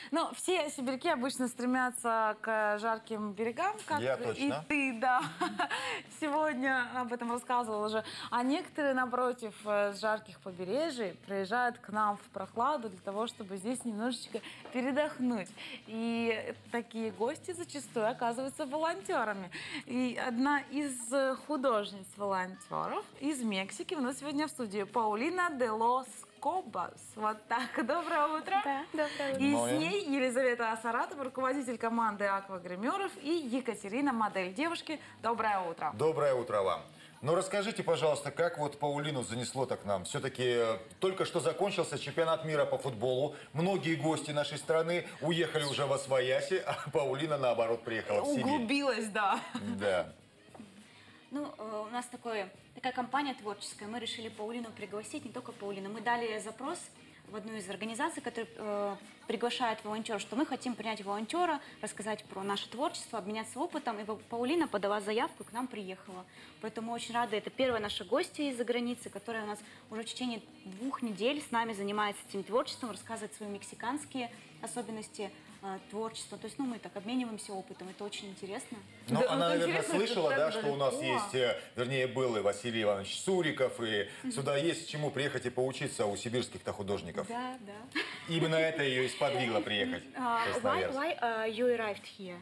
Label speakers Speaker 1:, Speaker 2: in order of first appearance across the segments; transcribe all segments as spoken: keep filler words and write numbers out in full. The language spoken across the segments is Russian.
Speaker 1: Ну, все сибиряки обычно стремятся к жарким берегам, как
Speaker 2: Я
Speaker 1: и
Speaker 2: точно.
Speaker 1: ты, да. Сегодня об этом рассказывал уже. А некоторые, напротив, с жарких побережий приезжают к нам в прохладу для того, чтобы здесь немножечко передохнуть. И такие гости зачастую оказываются волонтерами. И одна из художниц-волонтеров из Мексики у нас сегодня в студии Паулина де лос Кобас. Вот так. Доброе утро.
Speaker 3: Да, доброе утро.
Speaker 1: И
Speaker 2: Ну,
Speaker 1: с ней Елизавета Асаратова, руководитель команды аквагримеров, и Екатерина, модель. Девушки, доброе утро.
Speaker 2: Доброе утро вам. Ну, расскажите, пожалуйста, как вот Паулину занесло-то к нам? Все-таки э, только что закончился чемпионат мира по футболу. Многие гости нашей страны уехали уже во свояси, а Паулина, наоборот, приехала в Сибирь.
Speaker 1: Углубилась, да.
Speaker 2: Да.
Speaker 3: Ну, э, у нас такое, такая компания творческая. Мы решили Паулину пригласить, не только Паулину. Мы дали запрос в одну из организаций, которая э, приглашает волонтеров, что мы хотим принять волонтера, рассказать про наше творчество, обменяться опытом. И Паулина подала заявку и к нам приехала. Поэтому мы очень рады. Это первая наша гостья из-за границы, которая у нас уже в течение двух недель с нами занимается этим творчеством, рассказывает свои мексиканские особенности э, творчества. То есть, ну, мы так обмениваемся опытом. Это очень интересно.
Speaker 2: Ну,
Speaker 1: Да,
Speaker 2: она,
Speaker 1: ну,
Speaker 2: наверное,
Speaker 1: интересно,
Speaker 2: слышала,
Speaker 1: это
Speaker 2: да,
Speaker 1: так
Speaker 2: что у нас
Speaker 1: далеко.
Speaker 2: есть, э, вернее, был и Василий Иванович Суриков, и сюда есть чему приехать и поучиться у сибирских-то художников.
Speaker 3: Да, да.
Speaker 2: Именно это ее и сподвигло приехать в
Speaker 3: Uh, why
Speaker 2: Красноярск.
Speaker 3: why uh, you arrived here?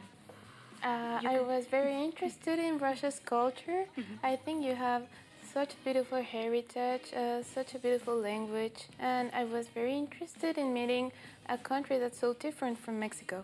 Speaker 4: Uh, I was very interested in Russia's culture. I think you have such beautiful heritage, uh, such a beautiful language, and I was very interested in meeting a country that's so different from Mexico.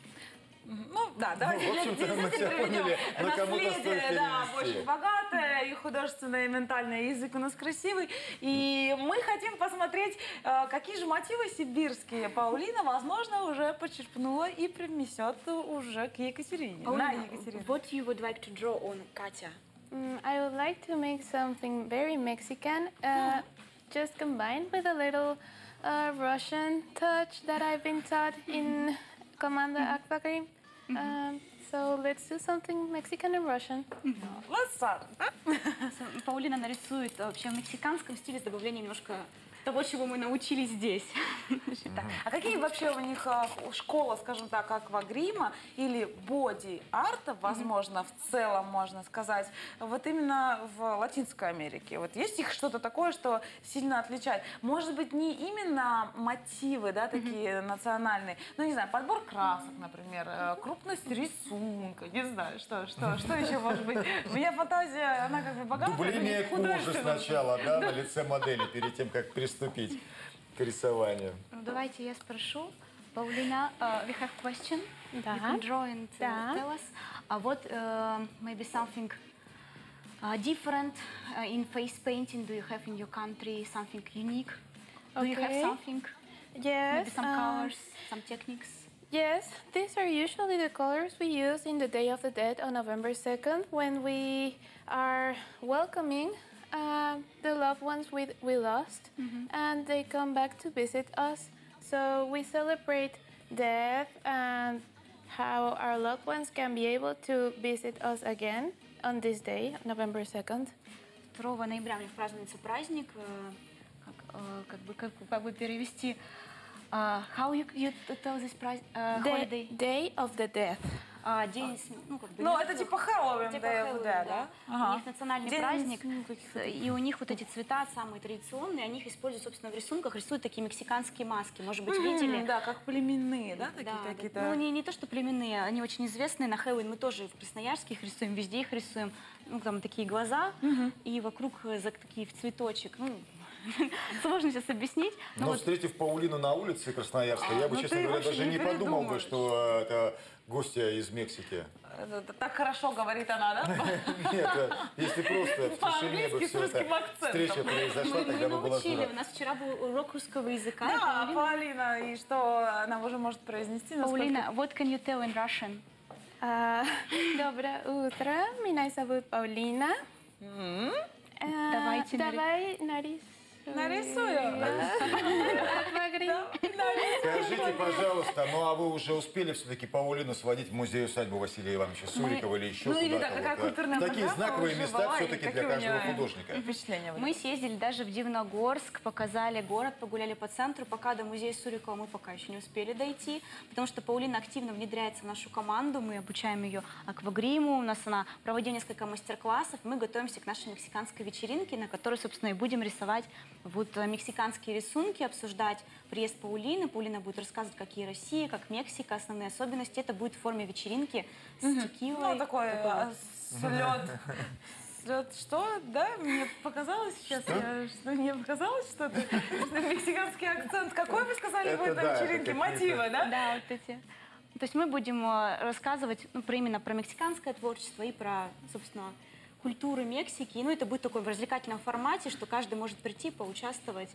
Speaker 1: Ну, да, давайте
Speaker 2: в общем-то,
Speaker 1: для-
Speaker 2: мы
Speaker 1: действительно
Speaker 2: тебя поняли,
Speaker 1: приведем.
Speaker 2: на кому-то стоит
Speaker 1: Наследие, да,
Speaker 2: перевести.
Speaker 1: очень богатое, и художественное, и ментальное, и язык у нас красивый. И мы хотим посмотреть, э, какие же мотивы сибирские Паулина, возможно, уже почерпнула и привнесет уже к Екатерине. На
Speaker 3: Paulina,
Speaker 1: Екатерину.
Speaker 3: what you would like to draw on Katya?
Speaker 4: Mm, I would like to make something very Mexican, uh, just combined with a little uh, Russian touch that I've been taught in Comanda Aquagrim. Um, so let's do something Mexican and Russian.
Speaker 1: Let's start.
Speaker 3: Паулина нарисует вообще в мексиканском стиле с добавлением немножко того, чего мы научились здесь.
Speaker 1: Так, а какие вообще у них а, школа, скажем так, аквагрима или боди-арта, возможно, в целом можно сказать, вот именно в Латинской Америке? Вот есть их что-то такое, что сильно отличает? Может быть, не именно мотивы, да, такие национальные, ну, не знаю, подбор красок, например, э, крупность рисунка, не знаю, что, что, что еще может быть? У меня фантазия, она как бы богатая.
Speaker 2: Дубление
Speaker 1: но не
Speaker 2: кожи
Speaker 1: художественная.
Speaker 2: сначала, да, на лице модели, перед тем, как приступить к рисованию.
Speaker 3: Ну, давайте я спрошу. Paulina, uh, we have question.
Speaker 4: Да.
Speaker 3: You can draw and uh,
Speaker 4: Да.
Speaker 3: tell us uh, what uh, maybe something uh, different uh, in face painting do you have in your country, something unique? Do you have
Speaker 4: Okay.
Speaker 3: something?
Speaker 4: Yes.
Speaker 3: Maybe some
Speaker 4: um,
Speaker 3: colors, some techniques?
Speaker 4: Yes, these are usually the colors we use in the Day of the Dead on November second when we are welcoming uh, the loved ones we, we lost and they come back to visit us. So we celebrate death and how our loved ones can be able to visit us again on this day, November second.
Speaker 3: второго ноября у них празднуется праздник, э, как, э, как, бы, как, как бы перевести, uh, how you, you tell this prize, uh,
Speaker 4: Day,
Speaker 3: holiday?
Speaker 4: day of the Death.
Speaker 3: А, день, см- ну, как бы,
Speaker 1: Ну,
Speaker 3: мертвых.
Speaker 1: это типа Хэллоуин,
Speaker 3: Типа
Speaker 1: да,
Speaker 3: Хэллоуин,
Speaker 1: да,
Speaker 3: да.
Speaker 1: да?
Speaker 3: У
Speaker 1: Ага.
Speaker 3: них национальный
Speaker 1: День,
Speaker 3: праздник,
Speaker 1: ну, каких-то
Speaker 3: и у них вот эти цвета самые традиционные, они их используют, собственно, в рисунках, рисуют такие мексиканские маски, может быть, видели?
Speaker 1: М, Да, как племенные, да,
Speaker 3: Да,
Speaker 1: такие
Speaker 3: да.
Speaker 1: какие-то.
Speaker 3: Ну, не, не то, что племенные, они очень известные. На Хэллоуин мы тоже в Красноярске их рисуем, везде их рисуем. Ну, там такие глаза, и вокруг э, за- такие в цветочек. Ну, сложно сейчас объяснить.
Speaker 2: Но встретив Паулину на улице Красноярска, я бы,
Speaker 1: ну
Speaker 2: честно
Speaker 1: ты
Speaker 2: говоря,
Speaker 1: вообще
Speaker 2: даже
Speaker 1: не
Speaker 2: не подумал бы,
Speaker 1: придумаешь.
Speaker 2: что это гостья из Мексики.
Speaker 1: Это- это так хорошо говорит она, да?
Speaker 2: Нет, э, если просто в тишине бы
Speaker 1: По-английски с
Speaker 2: все
Speaker 1: русским
Speaker 2: это
Speaker 1: акцентом.
Speaker 2: встреча произошла,
Speaker 3: Мы,
Speaker 2: тогда
Speaker 3: мы
Speaker 2: бы было
Speaker 3: научили, у
Speaker 2: здорово.
Speaker 3: нас вчера был урок русского языка. и
Speaker 1: Да,
Speaker 3: Паулина-
Speaker 1: Паулина, и что она уже может произнести? насколько-
Speaker 3: Паулина, what can you tell in Russian?
Speaker 4: А, Доброе утро, меня зовут Паулина. А,
Speaker 3: Давайте нари-
Speaker 4: Давай нарис...
Speaker 1: Нарисую.
Speaker 4: Аквагрим.
Speaker 2: Скажите, пожалуйста, ну а вы уже успели все-таки Паулину сводить в музей-усадьбу Василия Ивановича Сурикова или еще
Speaker 1: Ну или
Speaker 2: куда-то?
Speaker 1: да, какая
Speaker 2: вот, да?
Speaker 1: культурная
Speaker 2: Такие
Speaker 1: программа
Speaker 2: знаковые
Speaker 1: уже
Speaker 2: места
Speaker 1: была, и
Speaker 2: все-таки для
Speaker 1: какие у
Speaker 2: каждого
Speaker 1: нее
Speaker 2: художника.
Speaker 1: Впечатления были?
Speaker 3: Мы съездили даже в Дивногорск, показали город, погуляли по центру. Пока до музея Сурикова мы пока еще не успели дойти, потому что Паулина активно внедряется в нашу команду. Мы обучаем ее аквагриму. У нас она проводила несколько мастер-классов. Мы готовимся к нашей мексиканской вечеринке, на которой, собственно, и будем рисовать вот мексиканские рисунки, обсуждать приезд Паулины. Паулина будет рассказывать, какие Россия, как Мексика, основные особенности. Это будет в форме вечеринки с текилой.
Speaker 1: Ну, такой
Speaker 3: Такой вот.
Speaker 1: слет. Слет что? Да? Мне показалось сейчас, я- что мне показалось что-то. Что Мексиканский акцент. Какой вы сказали
Speaker 2: Это
Speaker 1: будет на
Speaker 2: да, это
Speaker 1: вечеринке?
Speaker 2: какие-то-
Speaker 1: Мотивы, да?
Speaker 3: Да, вот эти. То есть мы будем э, рассказывать ну, про именно про мексиканское творчество и про, собственно, культуру Мексики. Ну, это будет такой в развлекательном формате, что каждый может прийти, поучаствовать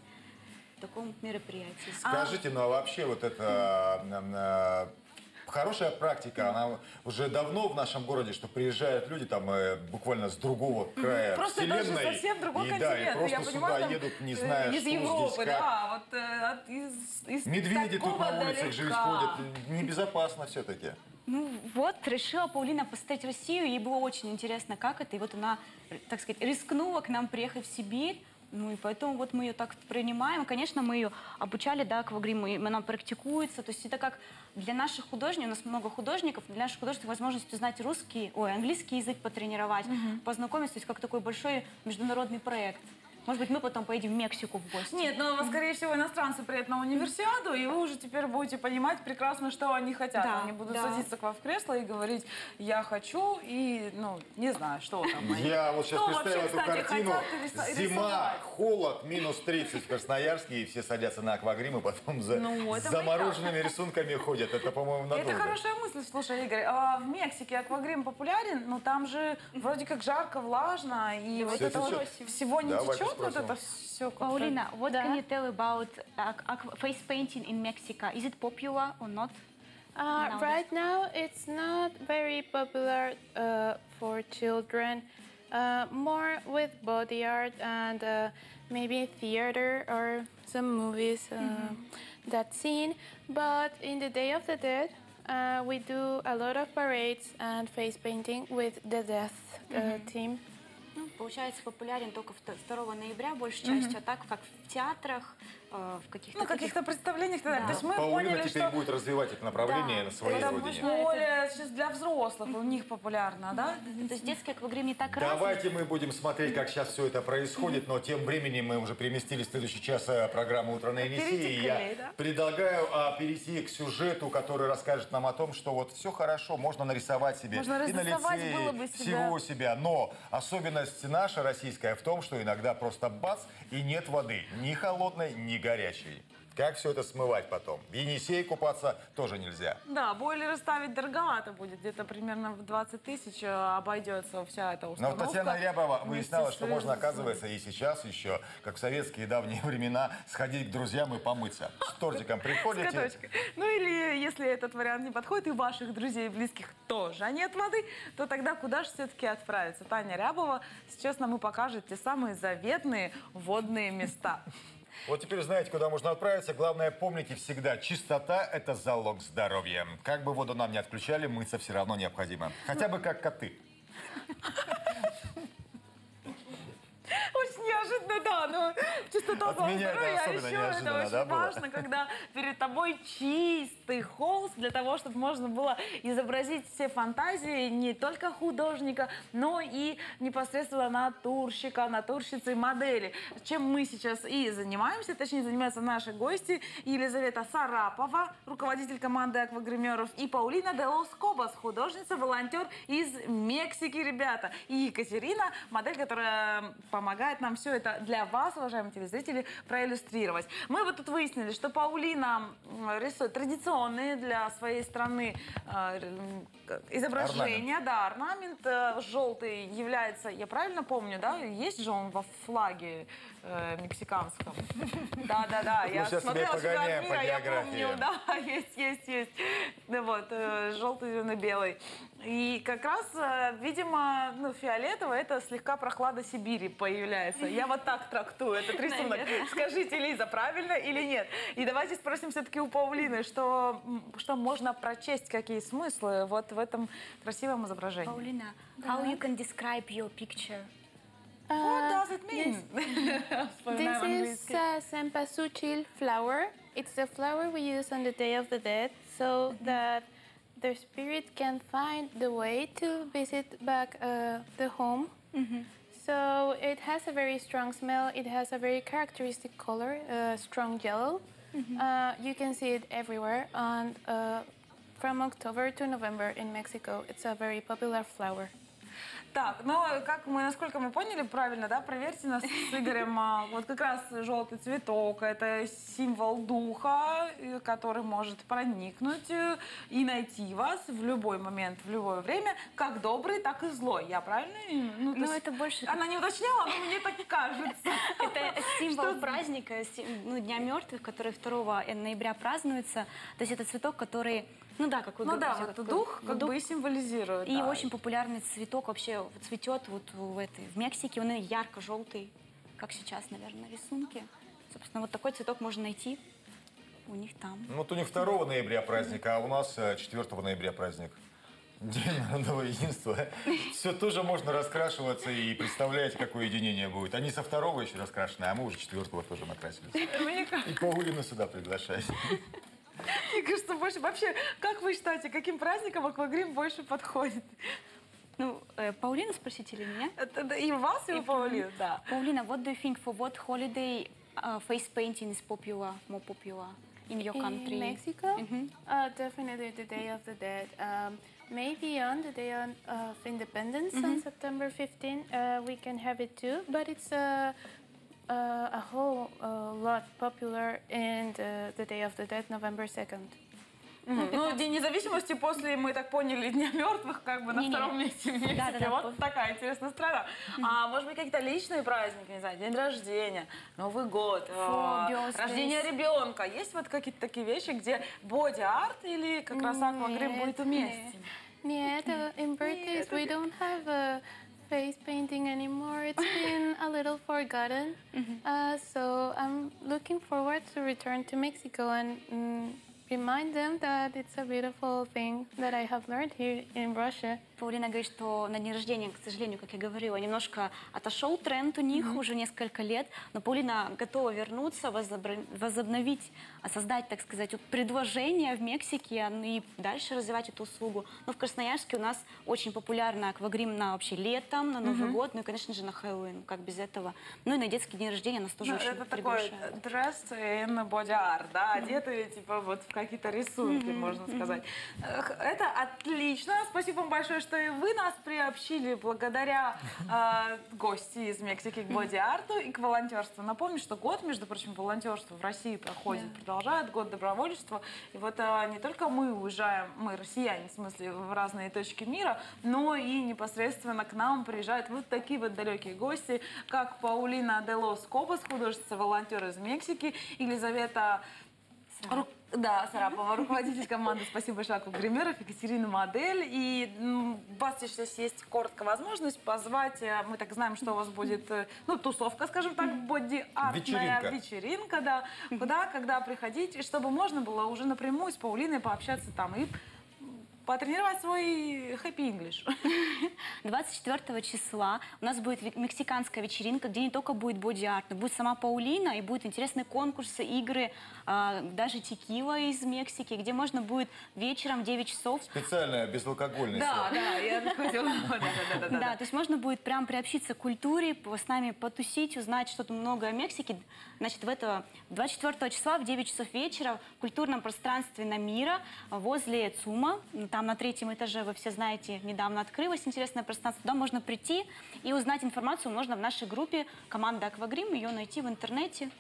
Speaker 3: в таком мероприятии.
Speaker 2: Скажите, ну а вообще вот это э, э, хорошая практика, она уже давно в нашем городе, что приезжают люди там э, буквально с другого края
Speaker 1: Просто
Speaker 2: вселенной.
Speaker 1: даже совсем другой
Speaker 2: и,
Speaker 1: континент.
Speaker 2: да, и просто
Speaker 1: Я
Speaker 2: сюда
Speaker 1: понимаю, там,
Speaker 2: едут, не
Speaker 1: э,
Speaker 2: зная,
Speaker 1: из
Speaker 2: что
Speaker 1: Европы,
Speaker 2: здесь как.
Speaker 1: да, вот э, от- из, из
Speaker 2: Медведи тут
Speaker 1: такого
Speaker 2: на улицах же
Speaker 1: далека.
Speaker 2: ходят. Небезопасно все-таки.
Speaker 3: Ну вот, решила Паулина посмотреть Россию, ей было очень интересно, как это, и вот она, так сказать, рискнула к нам приехать в Сибирь, ну и поэтому вот мы ее так принимаем. Конечно, мы ее обучали, да, аквагриму, и она практикуется, то есть это как для наших художников, у нас много художников, для наших художников возможность узнать русский, ой, английский язык потренировать, познакомиться, то есть как такой большой международный проект. Может быть, мы потом поедем в Мексику в гости.
Speaker 1: Нет, но, скорее всего, иностранцы приедут на универсиаду, и вы уже теперь будете понимать прекрасно, что они хотят.
Speaker 3: Да,
Speaker 1: Они будут
Speaker 3: да.
Speaker 1: садиться к вам в кресло и говорить, я хочу, и, ну, не знаю, что там. они-
Speaker 2: Я вот сейчас
Speaker 1: Что
Speaker 2: представил
Speaker 1: вообще,
Speaker 2: эту
Speaker 1: кстати,
Speaker 2: картину.
Speaker 1: хотят риса-
Speaker 2: Зима,
Speaker 1: рисовать?
Speaker 2: холод, минус тридцать в Красноярске, и все садятся на аквагрим, и потом за
Speaker 1: Ну,
Speaker 2: с
Speaker 1: это
Speaker 2: замороженными рисунками ходят. Это, по-моему, надолго.
Speaker 1: Это хорошая мысль, слушай, Игорь. А в Мексике аквагрим популярен, но там же вроде как жарко, влажно, и вот
Speaker 2: Все
Speaker 1: это вот
Speaker 2: течет.
Speaker 1: всего не
Speaker 2: Давайте
Speaker 1: течет, вот
Speaker 2: спросим.
Speaker 1: это все.
Speaker 3: Paulina, what
Speaker 4: Да.
Speaker 3: can you tell about uh, aqua- face painting in Mexico? Is it popular or not?
Speaker 4: Uh,
Speaker 3: Nowadays.
Speaker 4: right now, it's not very popular uh, for children. Uh, more with body art and uh, maybe theater or some movies uh, that scene. But in the Day of the Dead, uh, we do a lot of parades and face painting with the death uh, team.
Speaker 3: Ну, получается, популярен только второго ноября, большей частью, а так как в театрах, э, в каких-то
Speaker 1: Ну, каких-то представлениях. Да. То есть мы
Speaker 2: Паулина
Speaker 1: поняли,
Speaker 2: теперь
Speaker 1: что
Speaker 2: будет развивать это направление
Speaker 3: Да,
Speaker 2: на своей
Speaker 3: это
Speaker 2: родине.
Speaker 3: можно-
Speaker 1: более сейчас для взрослых у них популярно, да?
Speaker 3: То есть детский аквагрим не так развит.
Speaker 2: Давайте мы будем смотреть, как сейчас все это происходит, но тем временем мы уже переместились в следующий час э, программы «Утро на Енисее». И я
Speaker 1: Перетекли, да?
Speaker 2: предлагаю а, перейти к сюжету, который расскажет нам о том, что вот все хорошо, можно нарисовать себе
Speaker 1: Можно
Speaker 2: и на
Speaker 1: разрисовать
Speaker 2: лице,
Speaker 1: было бы
Speaker 2: и
Speaker 1: себя.
Speaker 2: всего себя. Но особенность наша российская в том, что иногда просто бац, и нет воды, ни холодной, ни горячей. Как все это смывать потом? В Енисее купаться тоже нельзя.
Speaker 1: Да, бойлеры ставить дороговато будет, где-то примерно в двадцать тысяч э, обойдется вся эта
Speaker 2: Но
Speaker 1: установка.
Speaker 2: вот Татьяна Рябова
Speaker 1: вместе
Speaker 2: выясняла,
Speaker 1: с-
Speaker 2: что можно, оказывается, и сейчас еще, как в советские давние времена, сходить к друзьям и помыться. С тортиком
Speaker 1: С
Speaker 2: приходите.
Speaker 1: каточкой. Ну или если этот вариант не подходит, и у ваших друзей и близких тоже нет воды, то тогда куда же все-таки отправиться? Таня Рябова сейчас нам и покажет те самые заветные водные места.
Speaker 2: Вот теперь знаете, куда можно отправиться. Главное, помните всегда, чистота – это залог здоровья. Как бы воду нам не отключали, мыться все равно необходимо. Хотя бы как коты.
Speaker 1: Очень неожиданно, да, но чистота
Speaker 2: От
Speaker 1: залог
Speaker 2: меня это
Speaker 1: здоровья, а
Speaker 2: особенно
Speaker 1: еще
Speaker 2: неожиданно,
Speaker 1: это очень
Speaker 2: да, было?
Speaker 1: важно, когда перед тобой чистый холст для того, чтобы можно было изобразить все фантазии не только художника, но и непосредственно натурщика, натурщицы, модели. Чем мы сейчас и занимаемся, точнее занимаются наши гости Елизавета Сарапова, руководитель команды аквагримеров, и Паулина де лос Кобос, художница, волонтер из Мексики, ребята. И Екатерина, модель, которая помогает нам все это для вас, уважаемые телезрители, проиллюстрировать. Мы вот тут выяснили, что Паулина м, рисует традиционные для своей страны э, р- изображения. Да, орнамент э, желтый является, я правильно помню, да? Есть же он во флаге э, мексиканском. Да, да, да. Я
Speaker 2: сейчас тебя
Speaker 1: смотрела
Speaker 2: погоняем
Speaker 1: «Чемпионат
Speaker 2: по
Speaker 1: мира», я
Speaker 2: географии.
Speaker 1: помню, да, есть, есть, есть. Да вот, э, желтый, зеленый, белый. И как раз, э, видимо, ну, фиолетовый — это слегка прохлада Сибири появляется. Я вот так трактую этот рисунок.
Speaker 3: Наверное.
Speaker 1: Скажите, Лиза, правильно или нет? И давайте спросим все-таки у Паулины, что, м, что можно прочесть, какие смыслы вот в этом красивом изображении.
Speaker 3: Paulina, how you can describe your picture?
Speaker 1: What does it mean?
Speaker 4: This is a cempasúchil flower. It's the flower we use on the Day of the Dead so that the spirit can find the way to visit back uh, the home. So it has a very strong smell. It has a very characteristic color, uh, strong yellow. Uh, you can see it everywhere. And uh, from October to November in Mexico, it's a very popular flower.
Speaker 1: Так, ну, как мы, насколько мы поняли правильно, да, проверьте нас с Игорем, а, вот как раз желтый цветок, это символ духа, э, который может проникнуть э, и найти вас в любой момент, в любое время, как добрый, так и злой. Я правильно? Ну, то
Speaker 3: Ну,
Speaker 1: есть
Speaker 3: это больше...
Speaker 1: Она не уточняла, но мне так кажется.
Speaker 3: Это символ праздника, си- ну, Дня мертвых, который второго ноября празднуется. То есть это цветок, который, ну да, как вы
Speaker 1: Ну да,
Speaker 3: говорите,
Speaker 1: вот дух как бы и символизирует.
Speaker 3: И
Speaker 1: да.
Speaker 3: очень популярный цветок вообще цветет вот в, этой, в Мексике. Он ярко-желтый, как сейчас, наверное, на рисунке. Собственно, вот такой цветок можно найти у них там.
Speaker 2: Ну, вот у них второго ноября праздник, а у нас э, четвёртого ноября праздник. День народного единства. Все тоже можно раскрашиваться и представляете, какое единение будет. Они со второго еще раскрашены, а мы уже четвертого тоже накрасились.
Speaker 1: Мне кажется,
Speaker 2: И Паулину сюда приглашайте.
Speaker 1: мне кажется, больше... Вообще, как вы считаете, каким праздником аквагрим больше подходит?
Speaker 3: Ну, э, Паулину спросите или меня?
Speaker 1: Это, да, и у вас, и у Паулины, да.
Speaker 3: Paulina, what do you think for what holiday uh, face painting is popular, more popular in your country?
Speaker 4: In Mexico? Uh, definitely the Day of the Dead. Um, maybe on the Day on, of Independence on September fifteenth, uh, we can have it too, but it's a, uh, a whole uh, lot popular in the, the Day of the Dead, November second.
Speaker 1: Мгм. Ну, День независимости после, мы так поняли, Дня мертвых, как бы на
Speaker 3: Не-не.
Speaker 1: втором месте в Мексике.
Speaker 3: Да-да-да.
Speaker 1: Вот такая интересная страна. А может быть, какие-то личные праздники, не знаю, день рождения, Новый год, э,
Speaker 3: birthdays.
Speaker 1: рождение ребенка. Есть вот какие-то такие вещи, где боди-арт или как раз аквагрим будет уместен?
Speaker 4: Нет, uh, in birthdays we don't have a face painting anymore. It's been a little forgotten. Uh, so I'm looking forward to return to Mexico and mm, remind them that it's a beautiful thing that I have learned here in Russia.
Speaker 3: Паулина говорит, что на день рождения, к сожалению, как я говорила, немножко отошел тренд у них уже несколько лет, но Паулина готова вернуться, возобра- возобновить, а создать, так сказать, вот предложение в Мексике ну и дальше развивать эту услугу. Но в Красноярске у нас очень популярна аквагрим на вообще летом, на Новый год, ну и, конечно же, на Хэллоуин, как без этого. Ну и на детский день рождения нас тоже
Speaker 1: Ну,
Speaker 3: очень
Speaker 1: это такой
Speaker 3: приглашают.
Speaker 1: dress in body art, да, одетые типа вот в какие-то рисунки, можно сказать. Эх, Это отлично. Спасибо вам большое, что и вы нас приобщили благодаря э, гости из Мексики к боди-арту и к волонтерству. Напомню, что год, между прочим, волонтерства в России проходит, продолжает год добровольчества. И вот э, не только мы уезжаем, мы россияне, в смысле, в разные точки мира, но и непосредственно к нам приезжают вот такие вот далекие гости, как Паулина де лос Кобос, художница-волонтер из Мексики, Елизавета Ру- Да, Сарапова, руководитель команды «Спасибо большое, аквагримеров», Екатерина модель. И м, у вас сейчас есть короткая возможность позвать, э, мы так знаем, что у вас будет, э, ну, тусовка, скажем так, боди-артная
Speaker 2: Вечеринка.
Speaker 1: вечеринка, да, куда, когда приходить, и чтобы можно было уже напрямую с Паулиной пообщаться там и потренировать свой happy English.
Speaker 3: двадцать четвёртого числа у нас будет ве- мексиканская вечеринка, где не только будет боди-арт, но будет сама Паулина, и будут интересные конкурсы, игры, а, даже текила из Мексики, где можно будет вечером в девять часов.
Speaker 2: Специальная безалкогольная.
Speaker 1: Да, да, я хотела. Да-да-да.
Speaker 3: Да, то есть можно будет прям приобщиться к культуре, по- с нами потусить, узнать что-то много о Мексике. Значит, в это двадцать четвёртого числа в девять часов вечера в культурном пространстве Намира возле ЦУМа, ну, там на третьем этаже, вы все знаете, недавно открылось интересное пространство. Туда можно прийти и узнать информацию можно в нашей группе «Команда Аквагрим», ее найти в интернете.
Speaker 1: Ну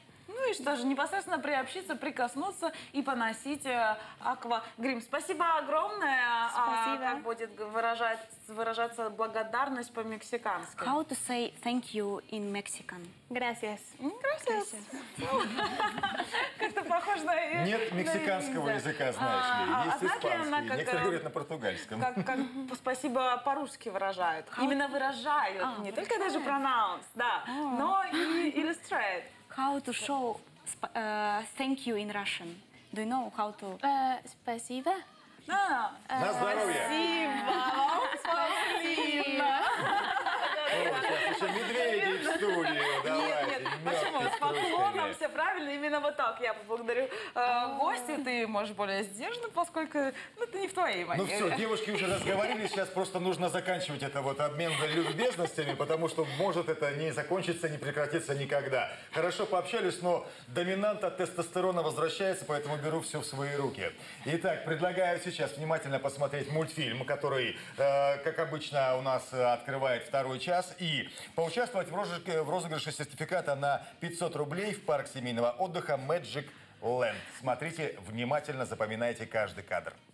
Speaker 1: и что же, непосредственно приобщиться, прикоснуться и поносить э, аквагрим. Спасибо огромное.
Speaker 3: Спасибо.
Speaker 1: А как будет выражать, выражаться благодарность по-мексикански?
Speaker 3: How to say thank you in Mexican?
Speaker 4: Gracias.
Speaker 1: М, Gracias. Как-то похоже на...
Speaker 2: Нет
Speaker 1: на
Speaker 2: мексиканского
Speaker 1: индия.
Speaker 2: языка, знаешь
Speaker 1: А,
Speaker 2: ли.
Speaker 1: а
Speaker 2: Есть
Speaker 1: знаете ли, она
Speaker 2: испанский.
Speaker 1: как,
Speaker 2: Некоторые
Speaker 1: э,
Speaker 2: говорят на португальском.
Speaker 1: Как, как спасибо по-русски выражают. Именно выражают,
Speaker 3: А,
Speaker 1: не только даже pronounce, да, но и illustrate.
Speaker 3: How to show sp- uh, thank you in Russian? Do you know how to?
Speaker 4: Uh, спасибо.
Speaker 1: А,
Speaker 2: На здоровье.
Speaker 1: спасибо.
Speaker 2: О, сейчас еще медведи в студию.
Speaker 1: Нет,
Speaker 2: Давайте.
Speaker 1: нет,
Speaker 2: мёртвые
Speaker 1: почему? С
Speaker 2: струсили.
Speaker 1: поклоном все правильно, именно вот так. Я поблагодарю э, гостя, ты можешь более сдержанно, поскольку ну, это не в твоей
Speaker 2: Ну
Speaker 1: манере.
Speaker 2: все, девушки уже разговорили, сейчас просто нужно заканчивать это вот обмен любезностями, потому что может это не закончиться, не прекратиться никогда. Хорошо пообщались, но доминанта тестостерона возвращается, поэтому беру все в свои руки. Итак, предлагаю сейчас внимательно посмотреть мультфильм, который, э, как обычно, у нас э, открывает второй час, и поучаствовать в розыгрыше, в розыгрыше сертификата на пятьсот рублей в парк семейного отдыха Magic Land. Смотрите внимательно, запоминайте каждый кадр.